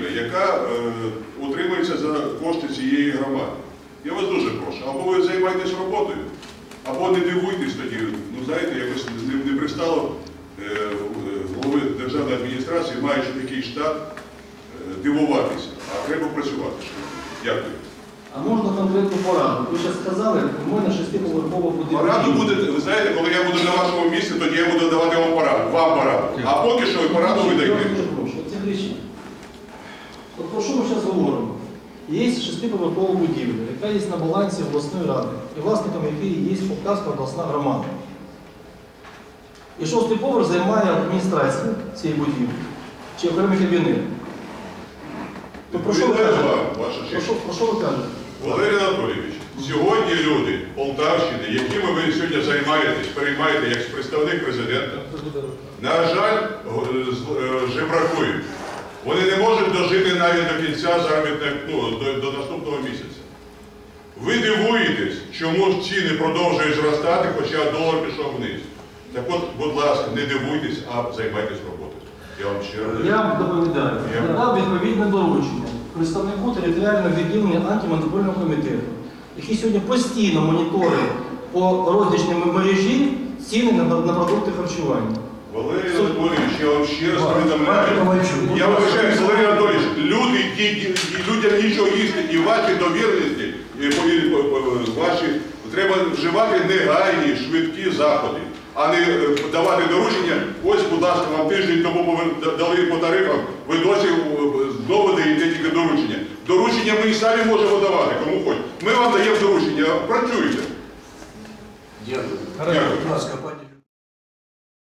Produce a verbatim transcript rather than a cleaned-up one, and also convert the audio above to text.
будівля, яка е, утримується за кошти цієї громади. Я вас дуже прошу, або ви займаєтесь роботою, або не дивуйтесь тоді, ну знаєте, якось не, не пристало е, голови державної адміністрації, маючи такий штат, е, дивуватися, а треба працювати. Дякую. А можна конкретну пораду? Ви зараз сказали, у мене шестиповерхова будинок. Пораду буде, ви знаєте, коли я буду на вашому місці, тоді я буду давати вам пораду, вам пораду. А поки що ви пораду ви даєте. Я дуже прошу, це кричить. От про що ми зараз говоримо? Є шестиповерхова будівля, яка є на балансі обласної ради, і власником якої є Полтавська обласна громада. І шостий поверх займає адміністрація цієї будівлі, чи окремий кабінет. То про що ви кажете? Про що, про що ви кажете? Валерій Анатолійович, сьогодні люди Полтавщини, якими ви сьогодні займаєтесь, переймаєте як представник президента, на жаль, жебракують. Вони не можуть дожити навіть до кінця заробітних, ну, до, до наступного місяця. Ви дивуєтесь, чому ціни продовжують зростати, хоча долар пішов вниз. Так от, будь ласка, не дивуйтесь, а займайтесь роботою. Я вам ще раз. Я вам доповідаю. Я дав відповідне доручення представнику територіального відділення антимонопольного комітету, який сьогодні постійно моніторить по розничній мережі ціни на, на продукти харчування. Валерій Анатолійович, я вам ще раз повідомляю. Я вважаю, Валерій Анатолійович, люди, людям нічого їсти, і ваші довірності, ваші, треба вживати негайні, швидкі заходи, а не давати доручення. Ось, будь ласка, вам тиждень тому ви дали по тарифам, ви досі знову даєте тільки доручення. Доручення ми і самі можемо давати, кому хоч. Ми вам даємо доручення, працюйте. Дякую. Дякую. Будь ласка, пані.